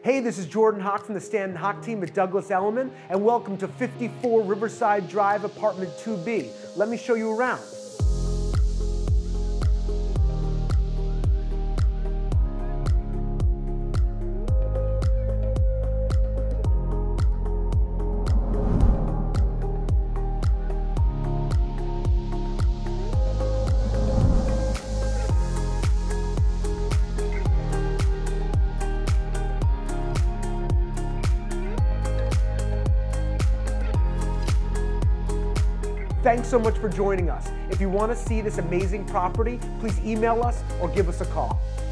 Hey, this is Jordan Hoch from the Stanton Hoch team at Douglas Elliman, and welcome to 54 Riverside Drive, apartment 2B. Let me show you around. Thanks so much for joining us. If you want to see this amazing property, please email us or give us a call.